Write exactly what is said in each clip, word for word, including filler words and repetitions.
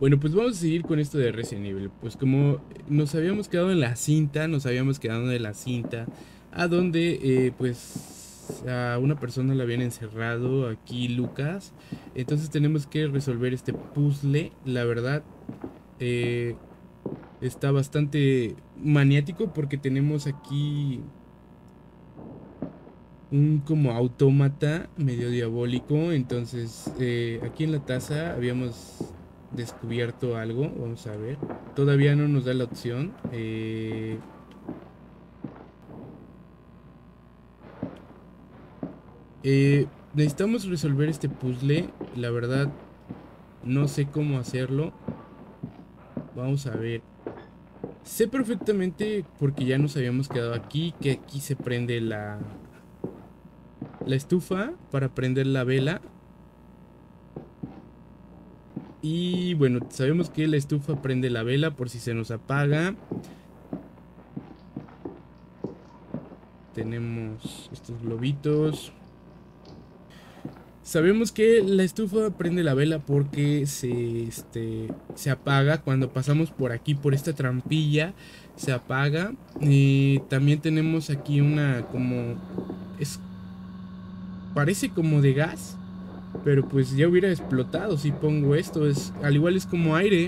Bueno, pues vamos a seguir con esto de Resident Evil. Pues como nos habíamos quedado en la cinta, nos habíamos quedado en la cinta, a donde eh, pues a una persona la habían encerrado aquí, Lucas. Entonces tenemos que resolver este puzzle. La verdad, eh, está bastante maniático porque tenemos aquí un como autómata medio diabólico. Entonces, eh, aquí en la taza habíamos descubierto algo. Vamos a ver. Todavía no nos da la opción. Eh, eh, necesitamos resolver este puzzle. La verdad, no sé cómo hacerlo. Vamos a ver. Sé perfectamente, porque ya nos habíamos quedado aquí, que aquí se prende la, la estufa para prender la vela. Y bueno, sabemos que la estufa prende la vela por si se nos apaga. Tenemos estos globitos. Sabemos que la estufa prende la vela porque se, este, se apaga cuando pasamos por aquí, por esta trampilla. Se apaga. Y también tenemos aquí una como... Es, parece como de gas. Pero pues ya hubiera explotado si pongo esto. Es, al igual es como aire.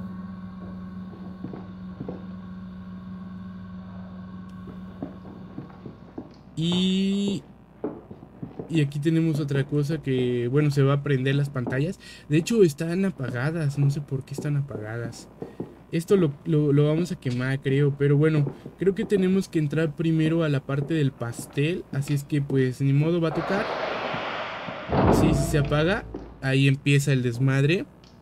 Y... Y aquí tenemos otra cosa que, bueno, se va a prender las pantallas. De hecho, están apagadas. No sé por qué están apagadas. Esto lo, lo, lo vamos a quemar, creo. Pero bueno, creo que tenemos que entrar primero a la parte del pastel. Así es que, pues, ni modo, va a tocar. Sí, sí se apaga. Ahí empieza el desmadre.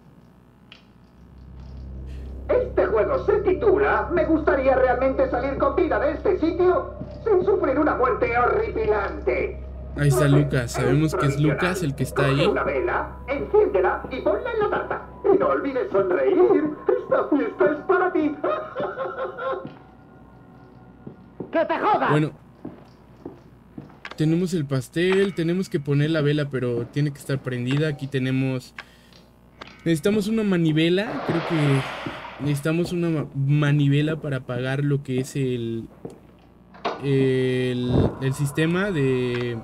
Este juego se titula ¿Me gustaría realmente salir con vida de este sitio sin sufrir una muerte horripilante? Ahí está Lucas. Sabemos que es Lucas el que está ahí. Coge una vela, enciéndela y ponla en la tarta. Y no olvides sonreír. Esta fiesta es para ti. ¡Que te jodas! Bueno, tenemos el pastel. Tenemos que poner la vela, pero tiene que estar prendida. Aquí tenemos... Necesitamos una manivela. Creo que necesitamos una manivela para apagar lo que es el... El, el sistema de...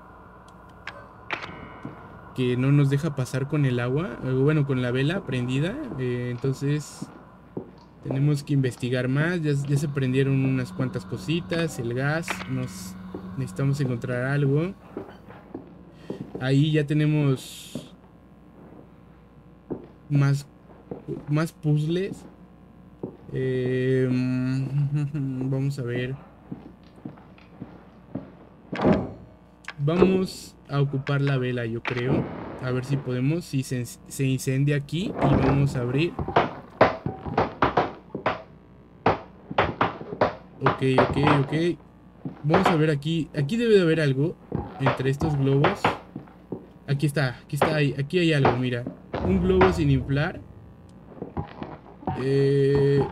que no nos deja pasar con el agua, bueno, con la vela prendida. Eh, entonces tenemos que investigar más. Ya, ya se prendieron unas cuantas cositas. El gas, nos necesitamos encontrar algo. Ahí ya tenemos más, más puzzles. Eh, vamos a ver. Vamos a ocupar la vela, yo creo. A ver si podemos. Si se, se incendia aquí. Y vamos a abrir. Ok, ok, ok. Vamos a ver aquí. Aquí debe de haber algo entre estos globos. Aquí está, aquí está, aquí hay algo, mira. Un globo sin inflar. Eh...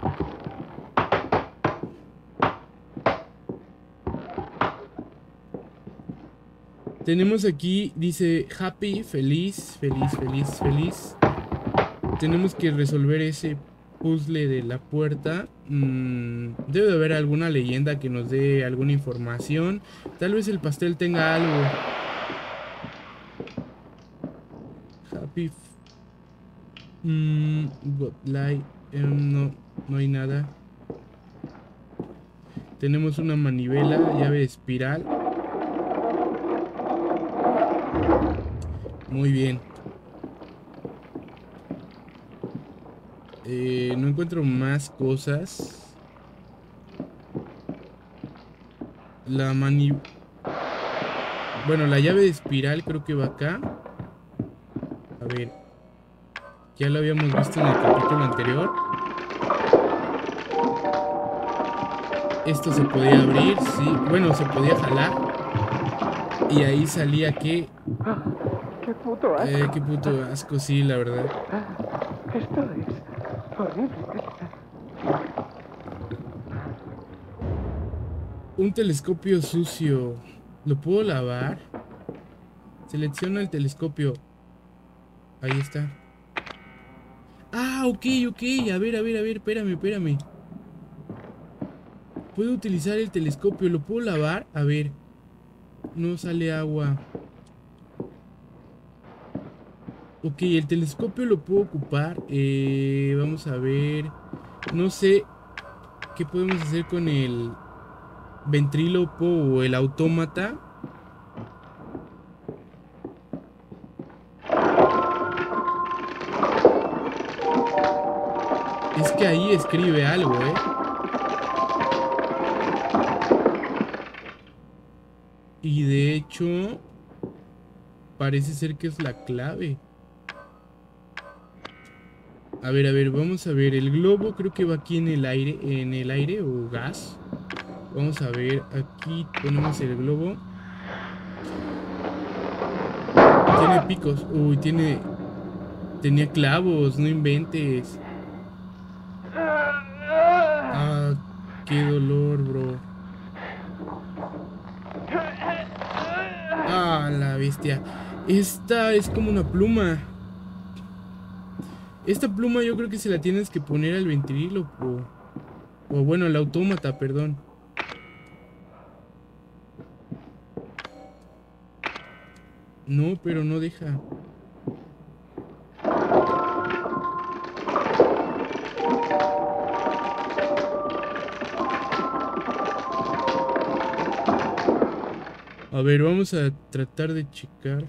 Tenemos aquí, dice happy, feliz, feliz, feliz, feliz. Tenemos que resolver ese puzzle de la puerta. Mm, debe de haber alguna leyenda que nos dé alguna información. Tal vez el pastel tenga algo. Happy. Mm, got light. Eh, no, no hay nada. Tenemos una manivela, llave de espiral. Muy bien. Eh, no encuentro más cosas. La mani... Bueno, la llave de espiral creo que va acá. A ver. Ya lo habíamos visto en el capítulo anterior. Esto se podía abrir, sí. Bueno, se podía jalar. Y ahí salía que... ¡Qué puto asco! Eh, qué puto asco, sí, la verdad. Esto es horrible. Un telescopio sucio. ¿Lo puedo lavar? Selecciona el telescopio. Ahí está. Ah, ok, ok. A ver, a ver, a ver, espérame, espérame. Puedo utilizar el telescopio, ¿lo puedo lavar? A ver. No sale agua. Ok, el telescopio lo puedo ocupar. Eh, vamos a ver. No sé qué podemos hacer con el ventríloco o el autómata. Es que ahí escribe algo, ¿eh? Y de hecho, parece ser que es la clave. A ver, a ver, vamos a ver. El globo creo que va aquí en el aire. En el aire o gas. Vamos a ver. Aquí ponemos el globo. Tiene picos. Uy, tiene... Tenía clavos, no inventes. Ah, qué dolor, bro. Ah, la bestia. Esta es como una pluma. Esta pluma yo creo que se la tienes que poner al ventríloco. O bueno, al autómata, perdón. No, pero no deja. A ver, vamos a tratar de checar.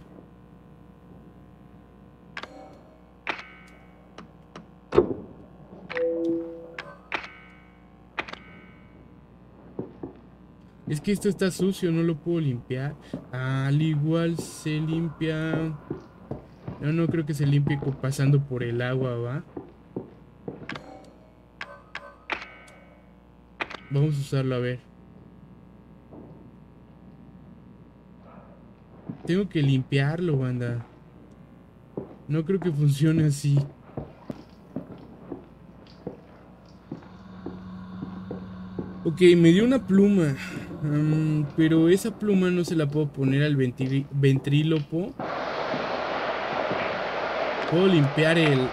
Es que esto está sucio, no lo puedo limpiar. Ah, al igual se limpia. No, no creo que se limpie pasando por el agua, ¿va? Vamos a usarlo, a ver. Tengo que limpiarlo, banda. No creo que funcione así. Ok, me dio una pluma. Um, pero esa pluma no se la puedo poner al ventrí ventríloco. Puedo limpiar el...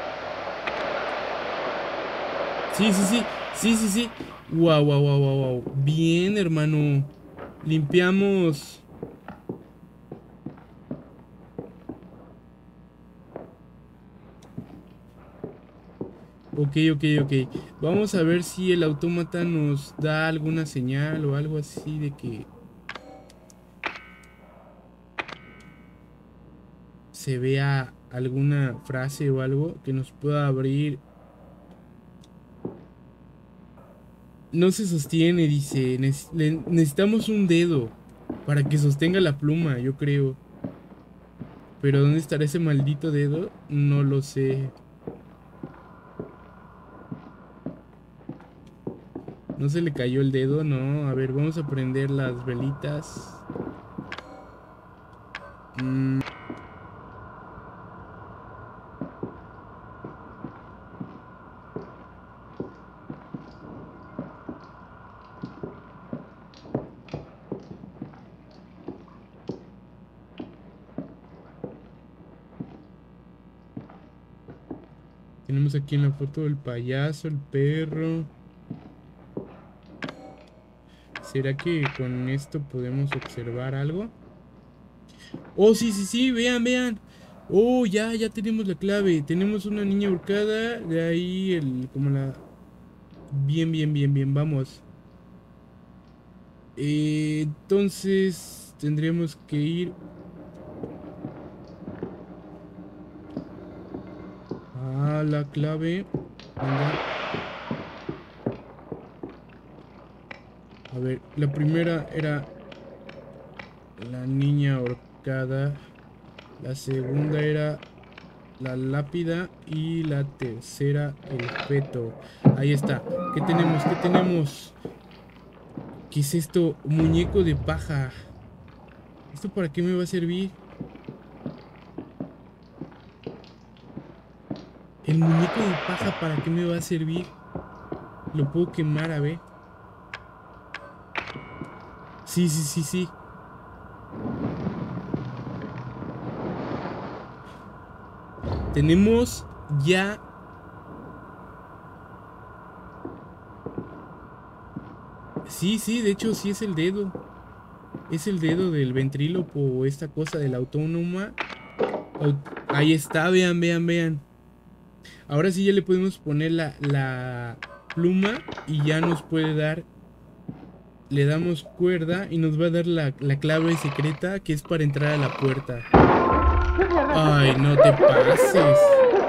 Sí, sí, sí. Sí, sí, sí. Wow, wow, wow, wow, wow. Bien, hermano. Limpiamos... Ok, ok, ok. Vamos a ver si el autómata nos da alguna señal o algo así de que se vea alguna frase o algo que nos pueda abrir. No se sostiene, dice. Necesitamos un dedo para que sostenga la pluma, yo creo. Pero ¿dónde estará ese maldito dedo? No lo sé. ¿No se le cayó el dedo? No. A ver, vamos a prender las velitas. Mm. Tenemos aquí en la foto el payaso, el perro. ¿Será que con esto podemos observar algo? Oh, sí, sí, sí, vean, vean. Oh, ya, ya tenemos la clave. Tenemos una niña ahorcada. De ahí el, como la... Bien, bien, bien, bien, vamos. Eh, entonces tendríamos que ir a la clave. Venga. A ver, la primera era la niña ahorcada. La segunda era la lápida. Y la tercera, el feto. Ahí está. ¿Qué tenemos? ¿Qué tenemos? ¿Qué es esto? Muñeco de paja. ¿Esto para qué me va a servir? El muñeco de paja, ¿para qué me va a servir? Lo puedo quemar, a ver. Sí, sí, sí, sí. Tenemos ya Sí, sí, de hecho sí es el dedo. Es el dedo del ventríloco o esta cosa de la autónoma. Ahí está, vean, vean, vean. Ahora sí ya le podemos poner la, la pluma y ya nos puede dar. Le damos cuerda y nos va a dar la, la clave secreta que es para entrar a la puerta. Ay, no te pases.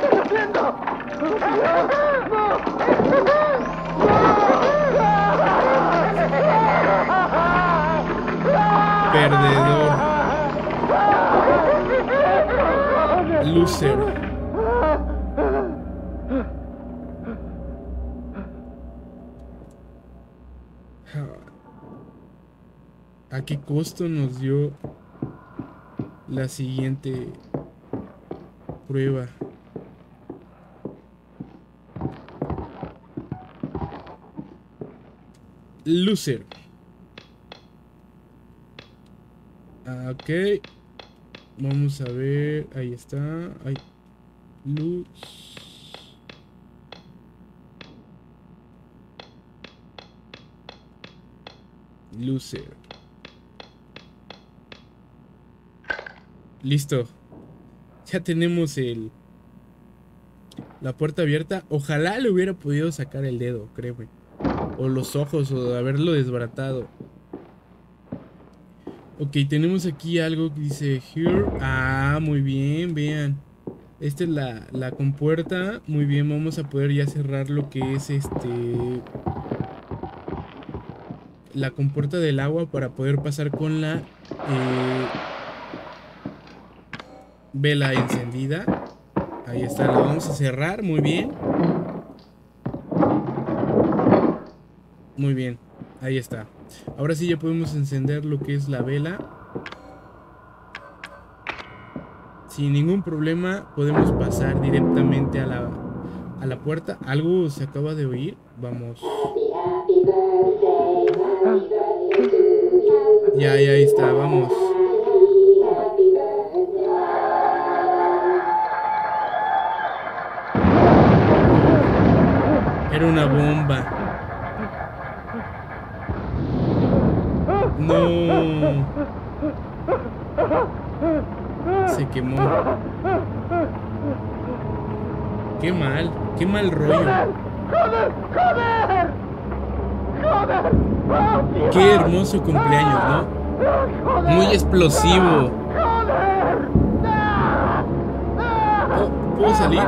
Perdedor. Loser. ¿A qué costo nos dio la siguiente prueba? Loser. Ok. Vamos a ver. Ahí está. Ahí. Luz. Loser. Listo. Ya tenemos el la puerta abierta. Ojalá le hubiera podido sacar el dedo, créeme. O los ojos, o de haberlo desbaratado. Ok, tenemos aquí algo que dice here. Ah, muy bien, vean. Esta es la, la compuerta. Muy bien, vamos a poder ya cerrar lo que es este... la compuerta del agua para poder pasar con la eh, vela encendida. Ahí está, la vamos a cerrar, muy bien. Muy bien, ahí está. Ahora sí ya podemos encender lo que es la vela. Sin ningún problema podemos pasar directamente a la, a la puerta. Algo se acaba de oír. Vamos. Ya, ya ahí está, vamos. Era una bomba. No. Se quemó. Qué mal, qué mal rollo. Qué hermoso cumpleaños, ¿no? Muy explosivo. Oh, ¿puedo salir?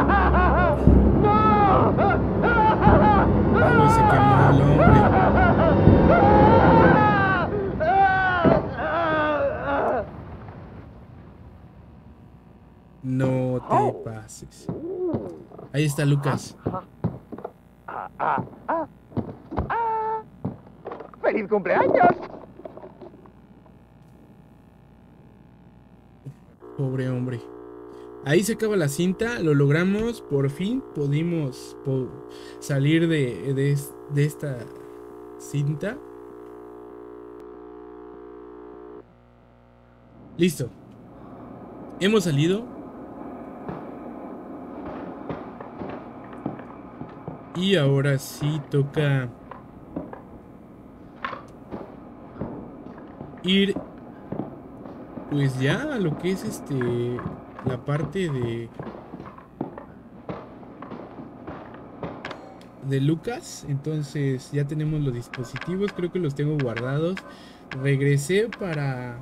Pues se quemó el hombre. No te pases. Ahí está Lucas. ¡Feliz cumpleaños! Pobre hombre. Ahí se acaba la cinta. Lo logramos. Por fin pudimos po salir de, de, de esta cinta. Listo. Hemos salido. Y ahora sí toca ir pues ya a lo que es este la parte de de Lucas. Entonces ya tenemos los dispositivos, creo que los tengo guardados. Regresé para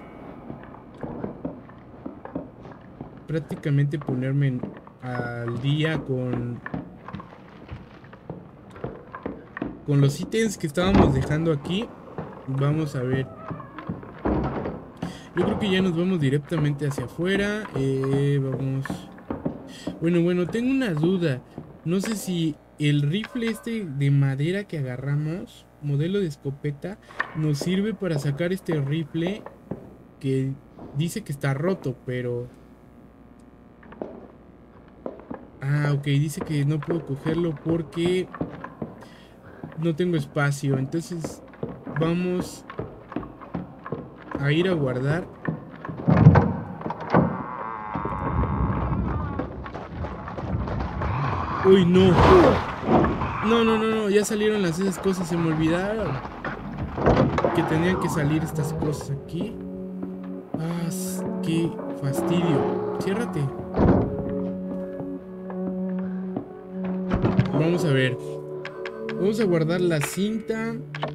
prácticamente ponerme en, al día con con los ítems que estábamos dejando aquí. Vamos a ver. Yo creo que ya nos vamos directamente hacia afuera. Eh, vamos. Bueno, bueno, tengo una duda. No sé si el rifle este de madera que agarramos, modelo de escopeta, nos sirve para sacar este rifle que dice que está roto, pero... Ah, ok, dice que no puedo cogerlo porque no tengo espacio. Entonces vamos a ir a guardar. Uy, no. No, no, no, no. Ya salieron las esas cosas. Se me olvidaron. que tenían que salir estas cosas aquí. Ah, qué fastidio. Ciérrate. Vamos a ver. Vamos a guardar la cinta.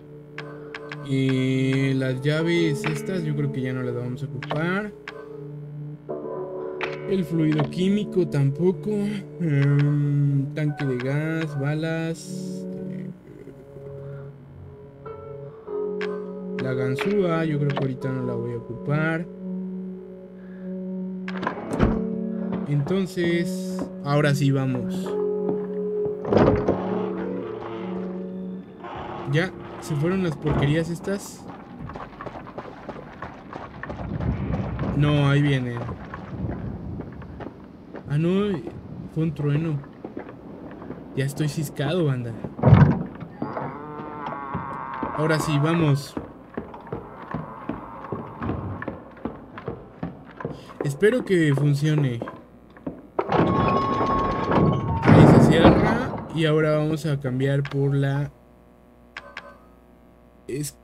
Y las llaves estas yo creo que ya no las vamos a ocupar. El fluido químico tampoco. Um, tanque de gas, balas. Eh, la ganzúa yo creo que ahorita no la voy a ocupar. Entonces, ahora sí vamos. Ya, se fueron las porquerías estas. No, ahí vienen. Ah, no, fue un trueno. Ya estoy ciscado, banda. Ahora sí, vamos. Espero que funcione. Ahí se cierra. Y ahora vamos a cambiar por la... Es...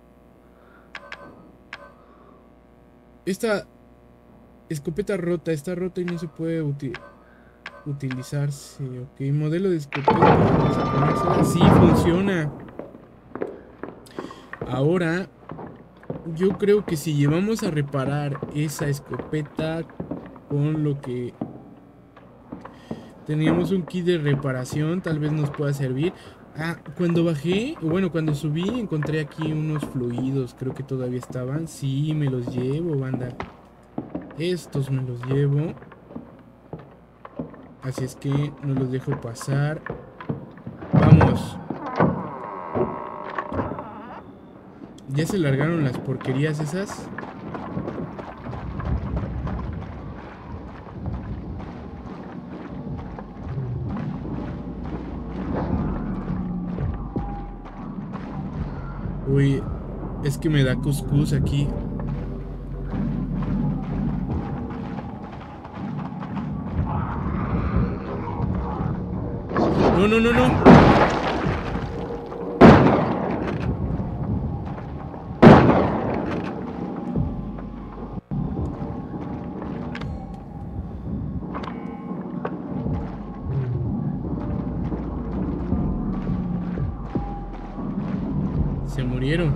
Esta escopeta rota, está rota y no se puede uti utilizarse. Ok, modelo de escopeta. Vamos a ponérsela. Sí, funciona. Ahora, yo creo que si llevamos a reparar esa escopeta con lo que teníamos un kit de reparación, tal vez nos pueda servir. Ah, cuando bajé, bueno, cuando subí, encontré aquí unos fluidos. Creo que todavía estaban. Sí, me los llevo, banda. Estos me los llevo. Así es que no los dejo pasar. Vamos. ¿Ya se largaron las porquerías esas? Uy, es que me da cuscús aquí. No, no, no, no. Se murieron.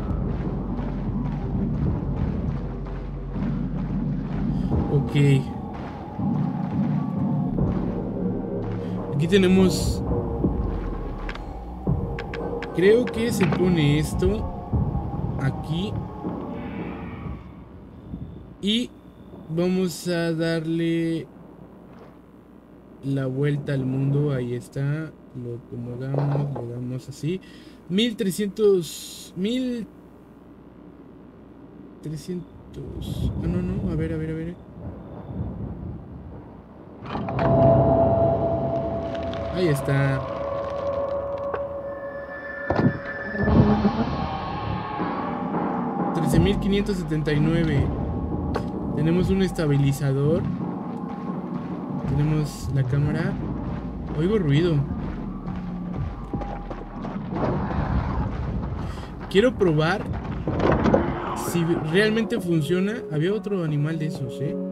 Ok. Aquí tenemos... Creo que se pone esto aquí. Y vamos a darle la vuelta al mundo. Ahí está. Lo acomodamos, le damos así. mil trescientos... mil trescientos... Ah, no, no, a ver, a ver, a ver. Ahí está. trece mil quinientos setenta y nueve. Tenemos un estabilizador. Tenemos la cámara. Oigo ruido. Quiero probar si realmente funciona. Había otro animal de esos, ¿eh?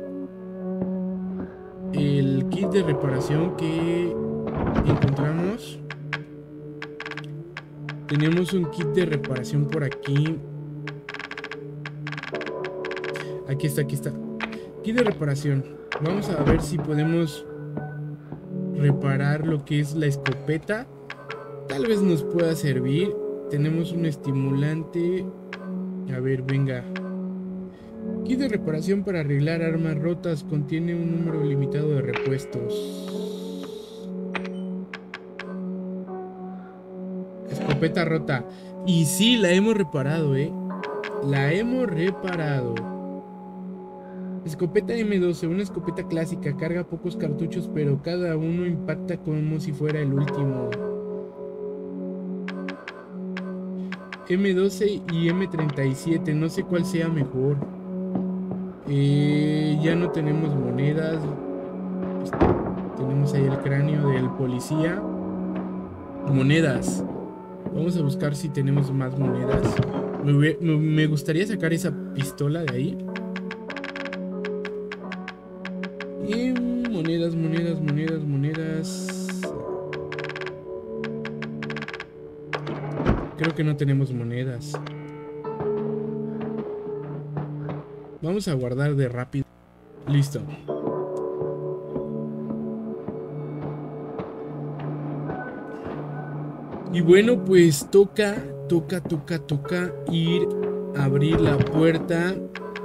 El kit de reparación que encontramos. Tenemos un kit de reparación por aquí. Aquí está, aquí está. Kit de reparación. Vamos a ver si podemos reparar lo que es la escopeta. Tal vez nos pueda servir. Tenemos un estimulante. A ver, venga. Kit de reparación para arreglar armas rotas. Contiene un número limitado de repuestos. Escopeta rota. Y sí, la hemos reparado, eh. La hemos reparado. Escopeta eme doce. Una escopeta clásica. Carga pocos cartuchos, pero cada uno impacta como si fuera el último. eme doce y eme treinta y siete. No sé cuál sea mejor. Eh, ya no tenemos monedas. Pues, tenemos ahí el cráneo del policía. Monedas. Vamos a buscar si tenemos más monedas. Me, me gustaría sacar esa pistola de ahí. Y monedas, monedas, monedas, monedas. Creo que no tenemos monedas. Vamos a guardar de rápido. Listo. Y bueno, pues toca, toca, toca, toca ir a abrir la puerta.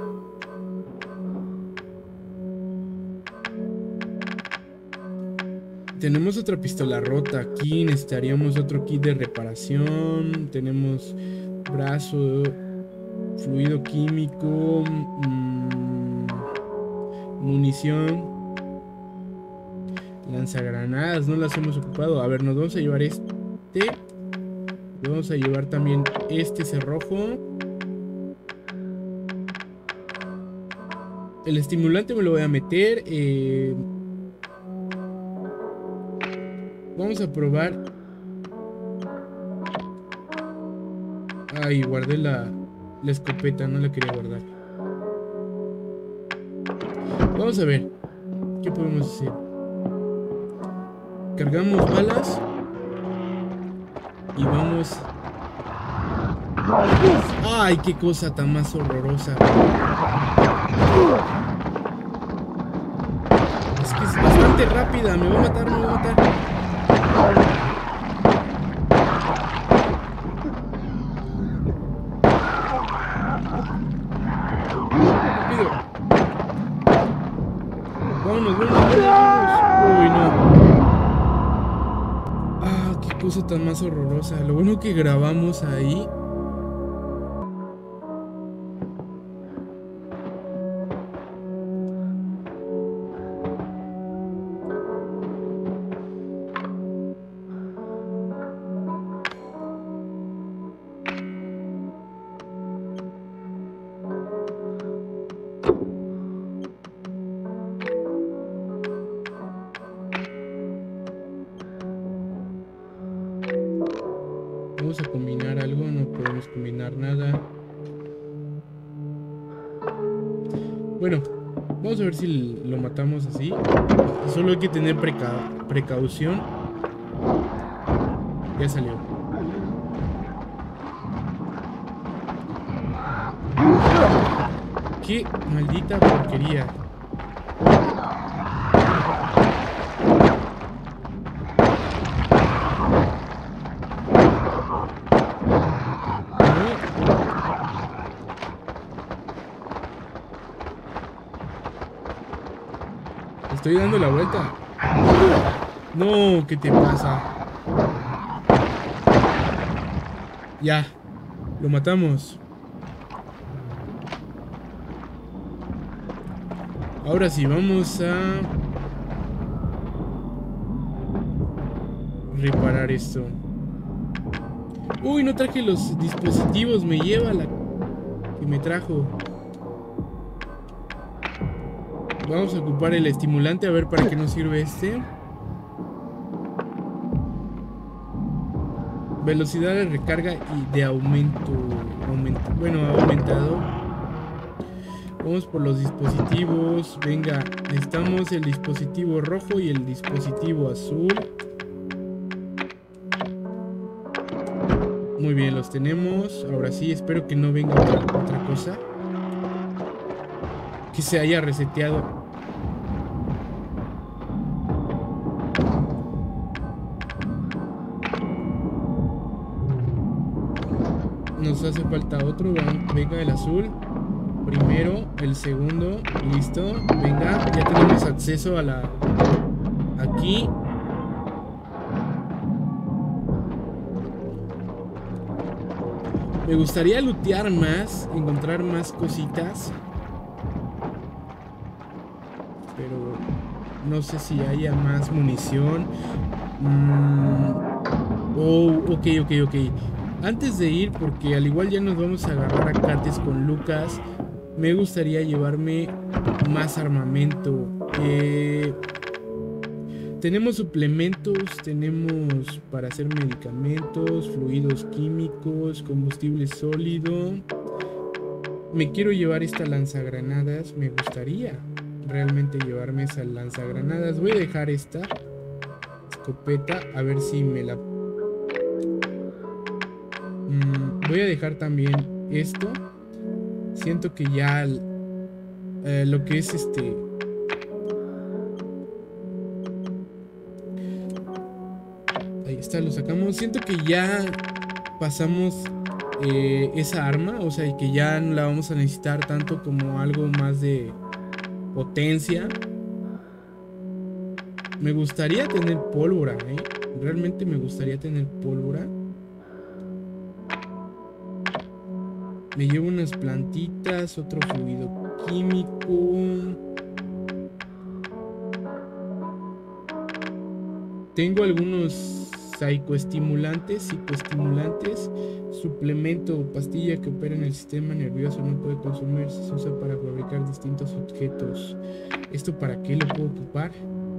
Tenemos otra pistola rota aquí. Necesitaríamos otro kit de reparación. Tenemos brazo, fluido químico, mmm, munición, lanzagranadas. No las hemos ocupado. A ver, nos vamos a llevar este. Vamos a llevar también este cerrojo. El estimulante me lo voy a meter. Eh, vamos a probar. Ay, guardé la, la escopeta, no la quería guardar. Vamos a ver qué podemos hacer. Cargamos balas. Y vamos. Ay, qué cosa tan más horrorosa. Es que es bastante rápida. Me va a matar, me va a matar. Rápido. Vámonos, vámonos, vámonos. Uy, no. Cosa tan más horrorosa. Lo bueno que grabamos ahí. Vamos a combinar algo, no podemos combinar nada. Bueno, vamos a ver si lo matamos así. Solo hay que tener preca precaución. Ya salió. Qué maldita porquería. Estoy dando la vuelta. No, ¿qué te pasa? Ya, lo matamos. Ahora sí, vamos a reparar esto. Uy, no traje los dispositivos. Me lleva la que me trajo. Vamos a ocupar el estimulante, a ver para qué nos sirve este. Velocidad de recarga y de aumento. aumento bueno, ha aumentado. Vamos por los dispositivos. Venga, necesitamos el dispositivo rojo y el dispositivo azul. Muy bien, los tenemos. Ahora sí, espero que no venga otra, otra cosa. Que se haya reseteado. Nos hace falta otro. Venga, el azul. Primero, el segundo. Listo. Venga, ya tenemos acceso a la... Aquí. Me gustaría lootear más. Encontrar más cositas. Pero no sé si haya más munición. Mm. Oh, ok, ok, ok. Antes de ir, porque al igual ya nos vamos a agarrar a cates con Lucas, me gustaría llevarme más armamento. Eh, tenemos suplementos, tenemos para hacer medicamentos, fluidos químicos, combustible sólido. Me quiero llevar esta lanzagranadas, me gustaría realmente llevarme esa lanzagranadas. Voy a dejar esta escopeta, a ver si me la... Mm, voy a dejar también esto. Siento que ya eh, lo que es este... Ahí está, lo sacamos. Siento que ya pasamos eh, esa arma, o sea, que ya no la vamos a necesitar tanto como algo más de potencia. Me gustaría tener pólvora, ¿eh? Realmente me gustaría tener pólvora. Me llevo unas plantitas, otro fluido químico. Tengo algunos psicoestimulantes, psicoestimulantes, suplemento o pastilla que opera en el sistema nervioso, no puede consumirse, se usa para fabricar distintos objetos. ¿Esto para qué lo puedo ocupar?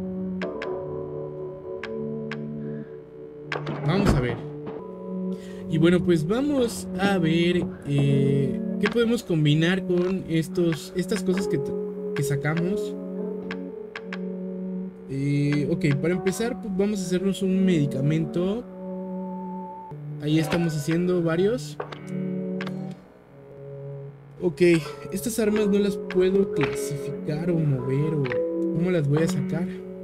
Vamos a ver. Y bueno, pues vamos a ver eh, qué podemos combinar con estos, estas cosas que, que sacamos. Eh, ok, para empezar, pues vamos a hacernos un medicamento. Ahí estamos haciendo varios. Ok, estas armas no las puedo clasificar o mover, o ¿cómo las voy a sacar?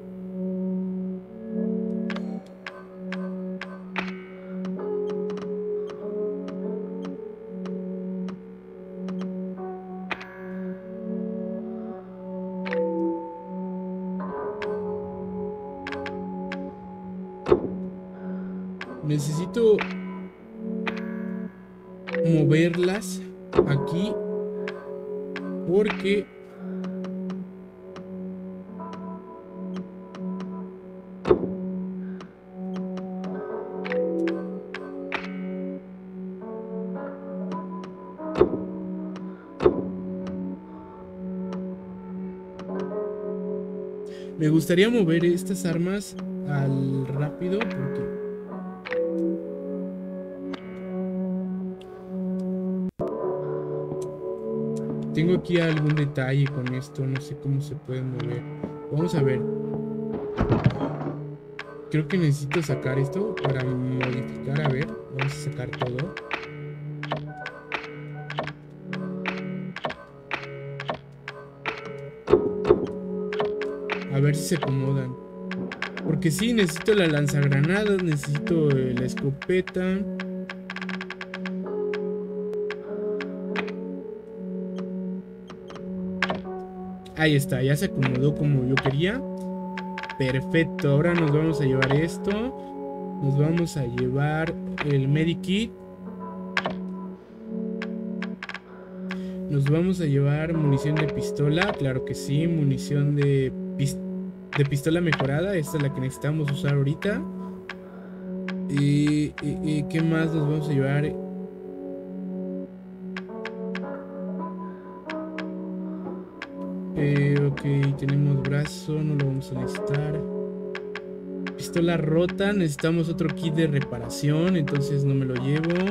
Necesito moverlas aquí porque me gustaría mover estas armas al rápido porque tengo aquí algún detalle con esto, no sé cómo se puede mover. Vamos a ver. Creo que necesito sacar esto para modificar. A ver, vamos a sacar todo. A ver si se acomodan. Porque sí, necesito la lanzagranadas, necesito la escopeta. Ahí está, ya se acomodó como yo quería. Perfecto, ahora nos vamos a llevar esto. Nos vamos a llevar el medikit. Nos vamos a llevar munición de pistola. Claro que sí, munición de, pis de pistola mejorada. Esta es la que necesitamos usar ahorita. Y, y, y ¿qué más nos vamos a llevar? Eh, ok, tenemos brazo, no lo vamos a necesitar. Pistola rota, necesitamos otro kit de reparación, entonces no me lo llevo.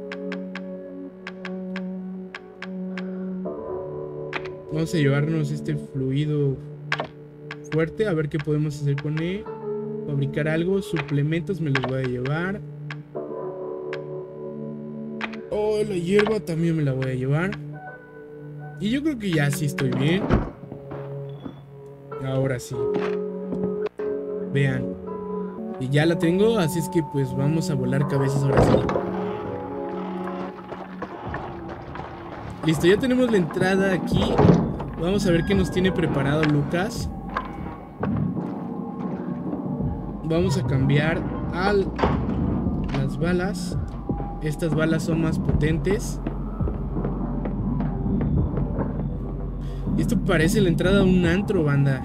Vamos a llevarnos este fluido fuerte, a ver qué podemos hacer con él. Fabricar algo, suplementos me los voy a llevar. Oh, la hierba también me la voy a llevar. Y yo creo que ya sí estoy bien. Ahora sí. Vean. Y ya la tengo, así es que pues vamos a volar cabezas ahora sí. Listo, ya tenemos la entrada aquí. Vamos a ver qué nos tiene preparado Lucas. Vamos a cambiar a las balas. Estas balas son más potentes. Esto parece la entrada a un antro, banda.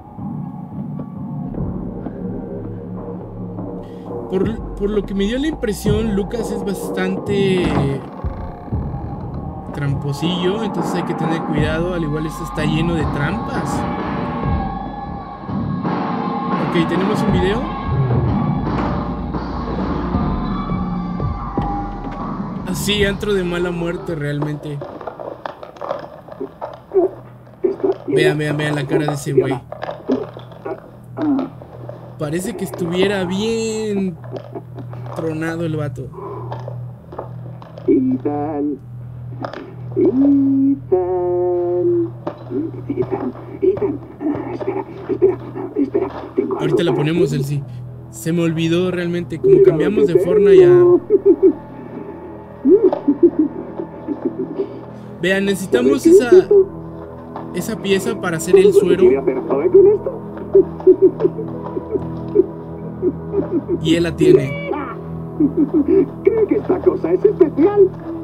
Por, por lo que me dio la impresión, Lucas es bastante tramposillo, entonces hay que tener cuidado. Al igual esto está lleno de trampas. Ok, tenemos un video. Así, antro de mala muerte realmente. Vean, vean, vean la cara de ese güey. Parece que estuviera bien tronado el vato. Ethan. Ethan. Ethan. Ethan. Espera, espera, espera. Tengo Ahorita la algo para ponemos ti. el sí. Se me olvidó realmente. Como cambiamos de Fortnite a... Vean, necesitamos esa... Esa pieza para hacer el suero. ¿Quiere hacer Zoe con esto? Y él la tiene. ¿Cree que esta cosa es especial?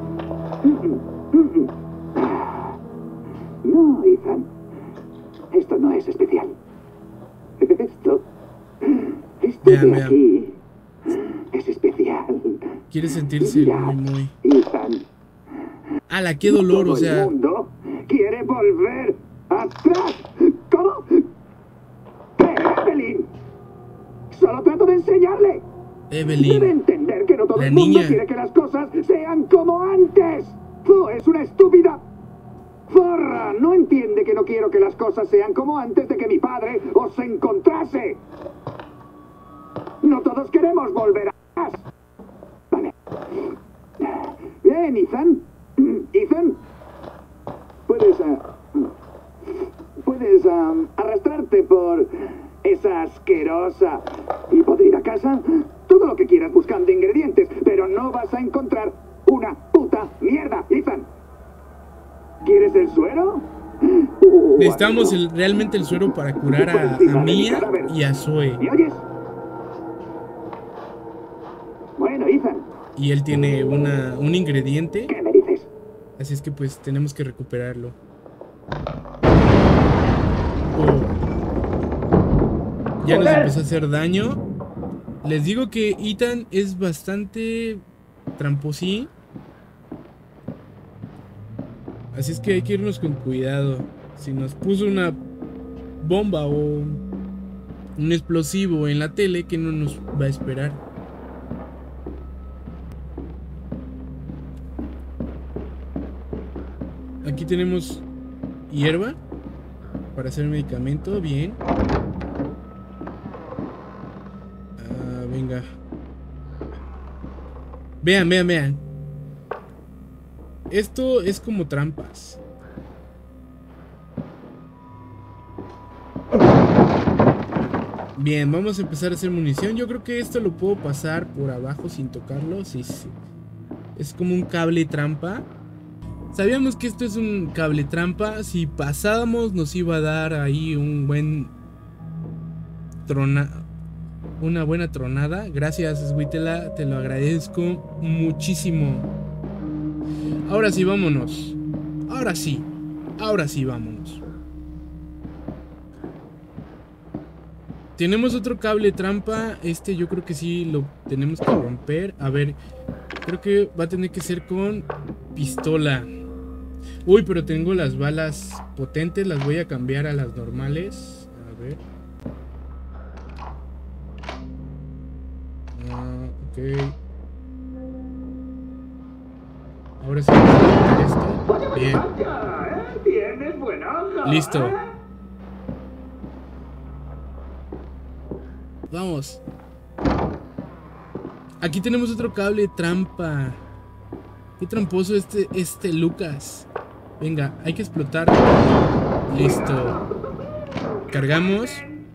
No, Ethan. Esto no es especial. Esto... Esto Vean, de vean. aquí es especial. Quiere sentirse muy, muy... Ethan. ¡Hala, qué dolor! O Todo el sea... mundo quiere volver atrás. ¿Cómo? Pero, Evelyn. Solo trato de enseñarle. Debe Evelyn. entender que no todo La el mundo niña. quiere que las cosas sean como antes. Zoe es una estúpida. Zorra, no entiende que no quiero que las cosas sean como antes de que mi padre os encontrase. No todos queremos volver atrás. Vale. Bien, Ethan. Ethan. Puedes... Uh, puedes um, arrastrarte por esa asquerosa y podrida casa. Todo lo que quieras buscando ingredientes, pero no vas a encontrar una puta mierda, Ethan. ¿Quieres el suero? Uh, Necesitamos el, realmente el suero para curar a, a Mia y a Zoe. ¿Me oyes? Bueno, Ethan, Y él tiene una, un ingrediente. ¿qué me dices? Así es que pues tenemos que recuperarlo. Oh. Ya nos empezó a hacer daño. Les digo que Ethan es bastante tramposín. Así es que hay que irnos con cuidado. Si nos puso una bomba o un explosivo en la tele, ¿qué no nos va a esperar? Aquí tenemos hierba para hacer medicamento. Bien. Ah, venga. Vean, vean, vean. Esto es como trampas. Bien, vamos a empezar a hacer munición. Yo creo que esto lo puedo pasar por abajo sin tocarlo. Sí, sí. Es como un cable trampa. Sabíamos que esto es un cable trampa. Si pasábamos nos iba a dar ahí un buen trona, una buena tronada. Gracias, Switela, te lo agradezco muchísimo. Ahora sí, vámonos. Ahora sí. Ahora sí, vámonos. Tenemos otro cable trampa. Este yo creo que sí lo tenemos que romper. A ver, creo que va a tener que ser con pistola. Uy, pero tengo las balas potentes. Las voy a cambiar a las normales. A ver. Ah, ok. Ahora sí vamos a quitar esto. Bien. Tienes buena hoja. Listo. Vamos. Aquí tenemos otro cable trampa. Qué tramposo este, este Lucas. Venga, hay que explotar. Listo. Cargamos.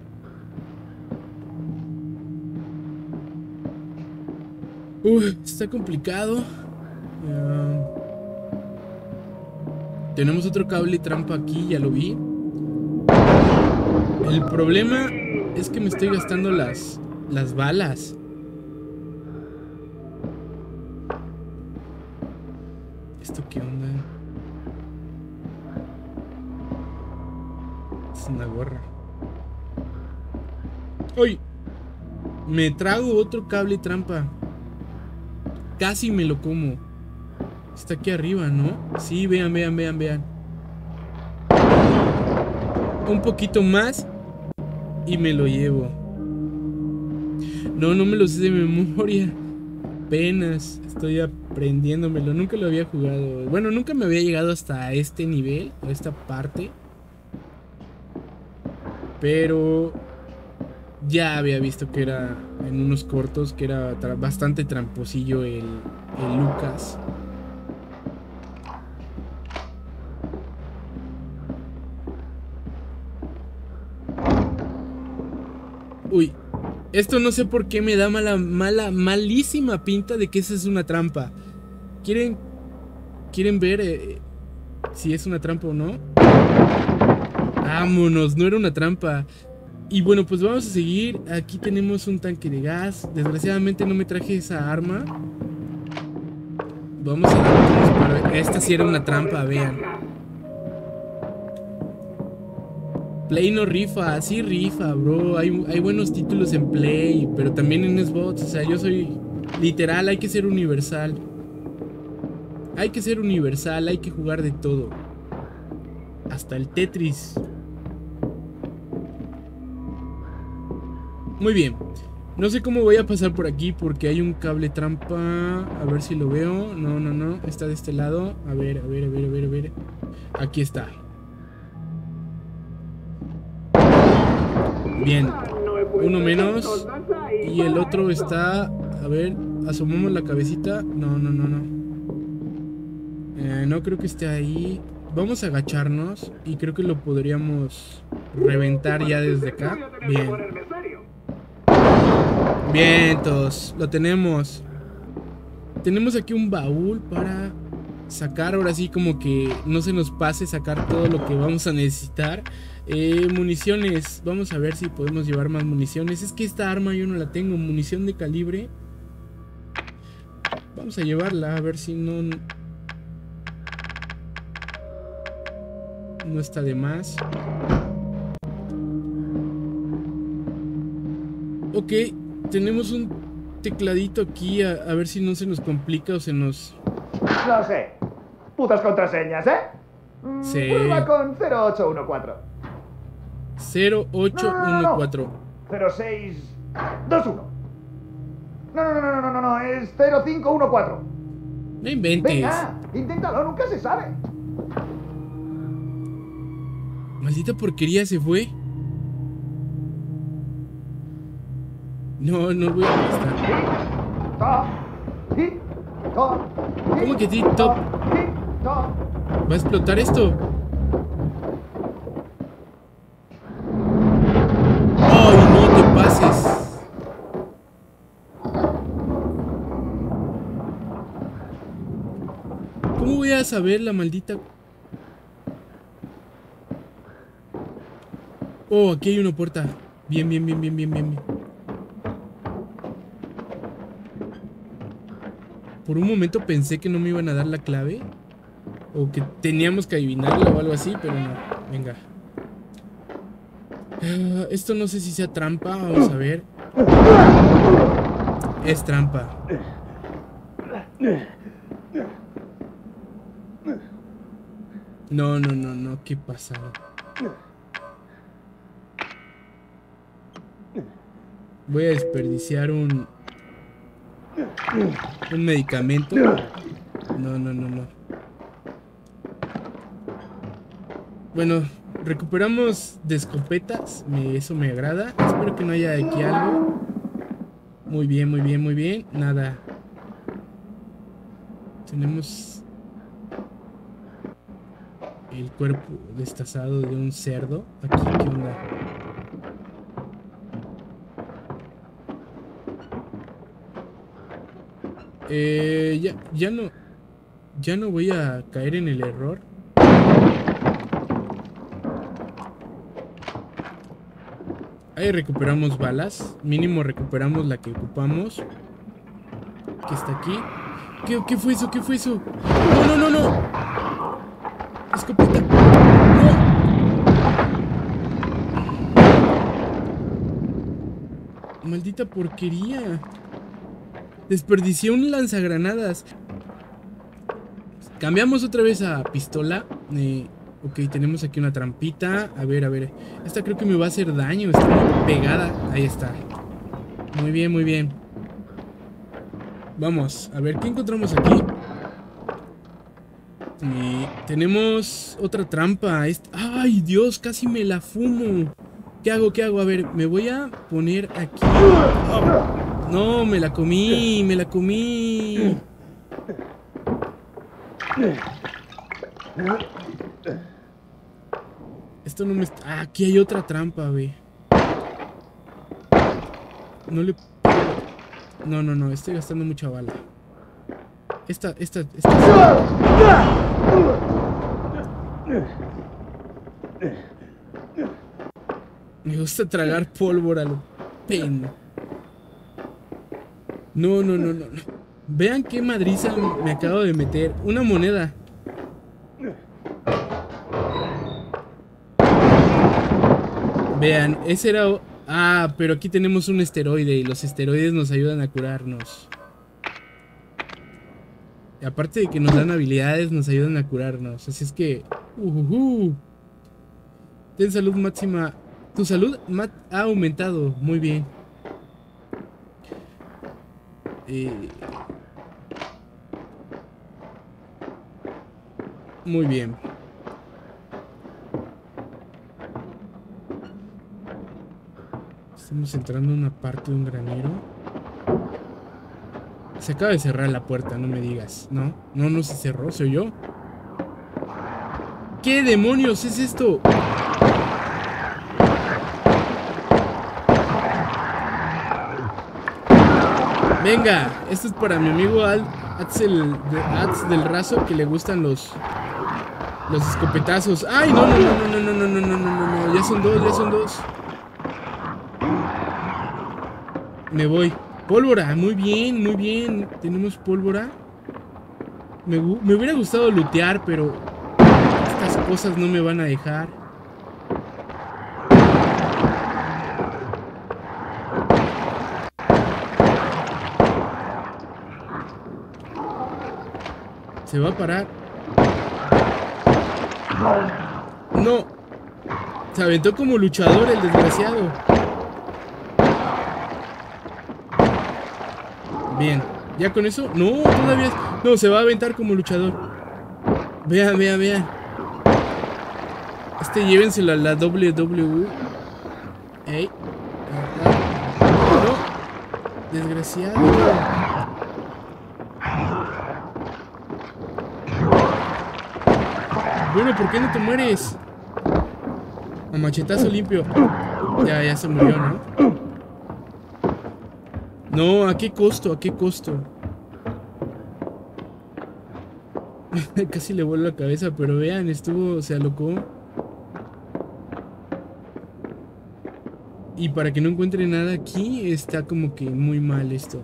Uy, está complicado. Uh, tenemos otro cable trampa aquí, ya lo vi. El problema es que me estoy gastando las, las balas. ¿Esto qué onda? Es una gorra. ¡Uy! Me trago otro cable trampa. Casi me lo como. Está aquí arriba, ¿no? Sí, vean, vean, vean, vean. Un poquito más y me lo llevo. No, no me lo sé de memoria. Apenas estoy aprendiéndomelo. Nunca lo había jugado. Bueno, nunca me había llegado hasta este nivel, a esta parte. Pero ya había visto que era en unos cortos, que era tra bastante tramposillo el, el Lucas. Uy, esto no sé por qué me da mala, mala, malísima pinta de que esa es una trampa. ¿Quieren, quieren ver eh, si es una trampa o no? Vámonos, no era una trampa. Y bueno, pues vamos a seguir. Aquí tenemos un tanque de gas. Desgraciadamente no me traje esa arma. Vamos a dar para... Esta sí era una trampa, vean. Play no rifa, sí rifa, bro. Hay, hay buenos títulos en Play, pero también en Xbox. O sea, yo soy literal, hay que ser universal. Hay que ser universal, hay que jugar de todo. Hasta el Tetris. Muy bien. No sé cómo voy a pasar por aquí porque hay un cable trampa. A ver si lo veo. No, no, no. Está de este lado. A ver, a ver, a ver, a ver, a ver. Aquí está. Bien. Uno menos. Y el otro está... A ver, asomamos la cabecita. No, no, no, no. Eh, no creo que esté ahí. Vamos a agacharnos. Y creo que lo podríamos reventar ya desde acá. Bien. Vientos. Lo tenemos. Tenemos aquí un baúl para sacar. Ahora sí como que no se nos pase sacar todo lo que vamos a necesitar. Eh, municiones. Vamos a ver si podemos llevar más municiones. Es que esta arma yo no la tengo. Munición de calibre. Vamos a llevarla. A ver si no... No está de más. Ok. Tenemos un tecladito aquí. A, a ver si no se nos complica o se nos... No sé. Putas contraseñas, ¿eh? Sí. Prueba con cero ocho uno cuatro. cero ocho uno cuatro. cero seis dos uno. No, no, no, no, no, no, no, es cero cinco uno cuatro. No inventes. Venga, inténtalo, nunca se sabe. Maldita porquería, se fue. No, no voy a prestar. ¿Cómo que TikTok? ¿Va a explotar esto? ¡Ay, no te pases! ¿Cómo voy a saber la maldita? Oh, aquí hay una puerta. Bien, bien, bien, bien, bien, bien. Por un momento pensé que no me iban a dar la clave. O que teníamos que adivinarla o algo así, pero no. Venga. Uh, esto no sé si sea trampa. Vamos a ver. Es trampa. No, no, no, no. ¿Qué pasa? Voy a desperdiciar un... Un medicamento. No, no, no, no. Bueno, recuperamos de escopetas. Me, eso me agrada. Espero que no haya aquí algo. Muy bien, muy bien, muy bien. Nada. Tenemos el cuerpo destazado de un cerdo. Aquí, ¿qué onda? Eh, ya, ya no, ya no voy a caer en el error. Ahí recuperamos balas. Mínimo recuperamos la que ocupamos. Que está aquí. ¿Qué, qué fue eso? ¿Qué fue eso? No, no, no, no. Escopeta. No. Maldita porquería. Desperdicié un lanzagranadas. Cambiamos otra vez a pistola. Eh, ok, tenemos aquí una trampita. A ver, a ver. Esta creo que me va a hacer daño. Está muy pegada. Ahí está. Muy bien, muy bien. Vamos, a ver, ¿qué encontramos aquí? Y tenemos otra trampa. ¡Ay, Dios! Casi me la fumo. ¿Qué hago? ¿Qué hago? A ver, me voy a poner aquí. Oh, no, me la comí, me la comí. Esto no me está... Ah, aquí hay otra trampa, ve. No le... No, no, no, estoy gastando mucha bala. Esta, esta, esta... Me gusta tragar pólvora, lo pen. No, no, no, no, no. Vean qué madriza me acabo de meter. Una moneda. Vean, ese era... Ah, pero aquí tenemos un esteroide y los esteroides nos ayudan a curarnos. Y aparte de que nos dan habilidades, nos ayudan a curarnos. Así es que... Uh, uh, uh. Ten salud máxima. Tu salud ha aumentado. Muy bien. Eh... Muy bien. Estamos entrando a una parte de un granero. Se acaba de cerrar la puerta, no me digas. No, no, no se cerró, ¿se oyó? ¿Qué demonios es esto? Venga, esto es para mi amigo Al Axel de Ats del Razo, que le gustan los los escopetazos. Ay, no, no, no, no, no, no, no, no, no, no, ya son dos, ya son dos. Me voy. Pólvora, muy bien, muy bien. Tenemos pólvora. Me, me hubiera gustado lootear, pero estas cosas no me van a dejar. Se va a parar. No. Se aventó como luchador el desgraciado. Bien, ya con eso. No, todavía. No, se va a aventar como luchador. Vean, vean, vean. Este llévenselo a la W W E. Ey. No. Desgraciado. Bueno, ¿por qué no te mueres? A machetazo limpio. Ya, ya se murió, ¿no? No, ¿a qué costo? ¿A qué costo? Casi le vuelvo la cabeza, pero vean, estuvo, se alocó. Y para que no encuentre nada aquí, está como que muy mal esto.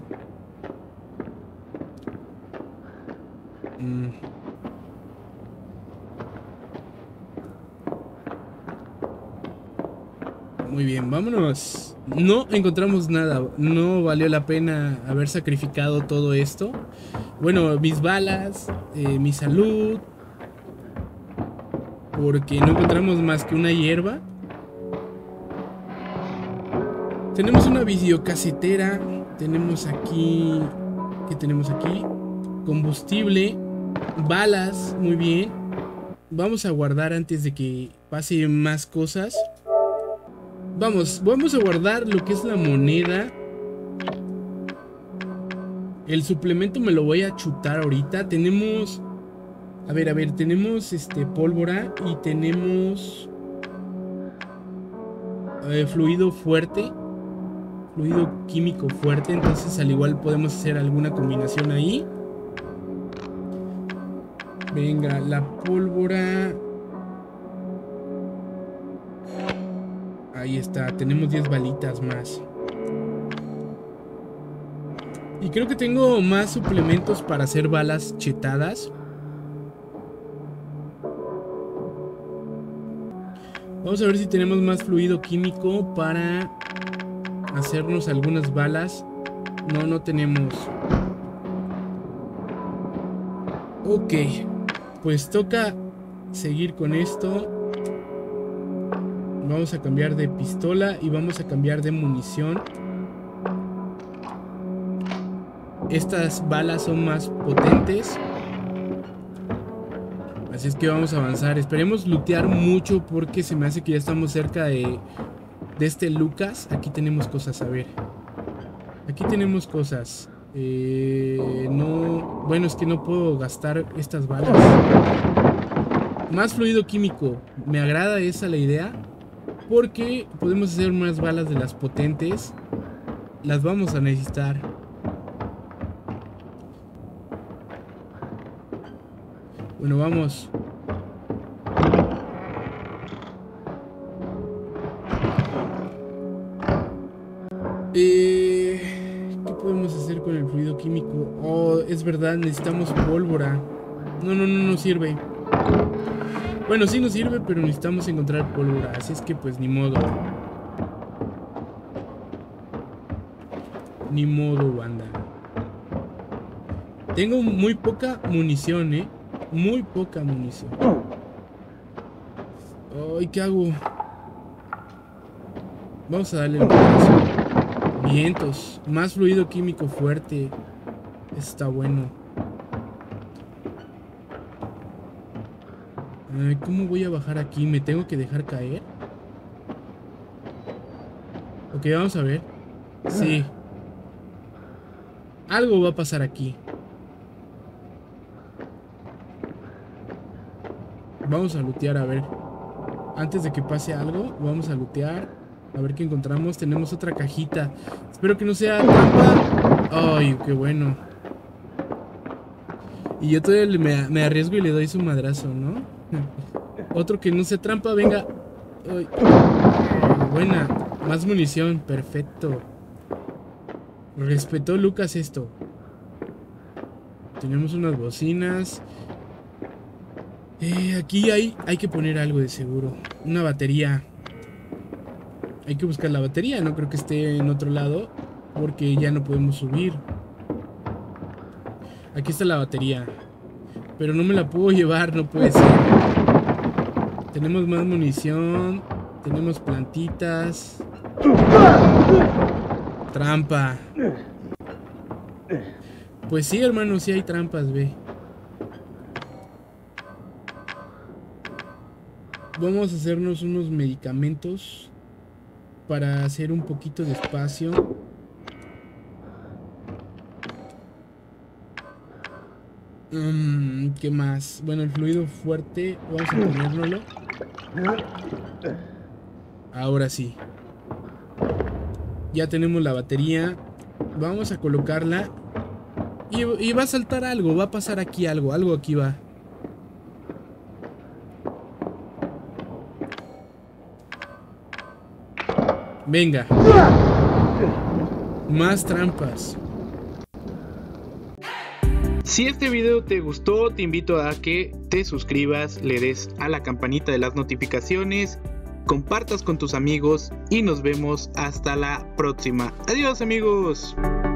Mm. Muy bien, vámonos. No encontramos nada. No valió la pena haber sacrificado todo esto. Bueno, mis balas, eh, mi salud. Porque no encontramos más que una hierba. Tenemos una videocasetera. Tenemos aquí... ¿Qué tenemos aquí? Combustible. Balas, muy bien. Vamos a guardar antes de que pase más cosas. Vamos, vamos a guardar lo que es la moneda. El suplemento me lo voy a chutar ahorita. Tenemos... A ver, a ver, tenemos este pólvora y tenemos... Eh, fluido fuerte. Fluido químico fuerte. Entonces al igual podemos hacer alguna combinación ahí. Venga, la pólvora... Ahí está, tenemos diez balitas más. Y creo que tengo más suplementos para hacer balas chetadas. Vamos a ver si tenemos más fluido químico para hacernos algunas balas. No, no tenemos. Ok, pues toca seguir con esto. Vamos a cambiar de pistola y vamos a cambiar de munición. estas balas son más potentes. Así es que vamos a avanzar. Esperemos lootear mucho porque se me hace que ya estamos cerca de, de este Lucas. Aquí tenemos cosas, a ver. Aquí tenemos cosas. Eh, no... Bueno, es que no puedo gastar estas balas. Más fluido químico. Me agrada esa la idea. Porque podemos hacer más balas de las potentes. Las vamos a necesitar. Bueno, vamos. Eh, ¿Qué podemos hacer con el fluido químico? Oh, es verdad, necesitamos pólvora. No, no, no nos sirve. Bueno, sí nos sirve, pero necesitamos encontrar pólvora. Así es que pues ni modo. Ni modo, banda. Tengo muy poca munición, eh. Muy poca munición. Ay, ¿qué hago? Vamos a darle un pedazo. Vientos. Más fluido químico fuerte. Eso está bueno. Ay, ¿cómo voy a bajar aquí? ¿Me tengo que dejar caer? Ok, vamos a ver. Sí. Algo va a pasar aquí. Vamos a lootear, a ver. Antes de que pase algo, vamos a lootear. A ver qué encontramos. Tenemos otra cajita. Espero que no sea trampa. Ay, qué bueno. Y yo todavía me, me arriesgo y le doy su madrazo, ¿no? Otro que no sea trampa, venga. Ay. Buena. Más munición, perfecto. Respetó Lucas esto. Tenemos unas bocinas. Eh, aquí hay, hay que poner algo de seguro. Una batería. Hay que buscar la batería. No creo que esté en otro lado, porque ya no podemos subir. Aquí está la batería. Pero no me la puedo llevar, no puede ser. Tenemos más munición. Tenemos plantitas. Trampa. Pues sí, hermano, sí hay trampas, ve. Vamos a hacernos unos medicamentos para hacer un poquito de espacio. Um, ¿Qué más? Bueno, el fluido fuerte, vamos a ponérnoslo. Ahora sí. Ya tenemos la batería. Vamos a colocarla. Y, y va a saltar algo, va a pasar aquí algo, algo aquí va. Venga. Más trampas. Si este video te gustó, te invito a que te suscribas, le des a la campanita de las notificaciones, compartas con tus amigos y nos vemos hasta la próxima. Adiós, amigos.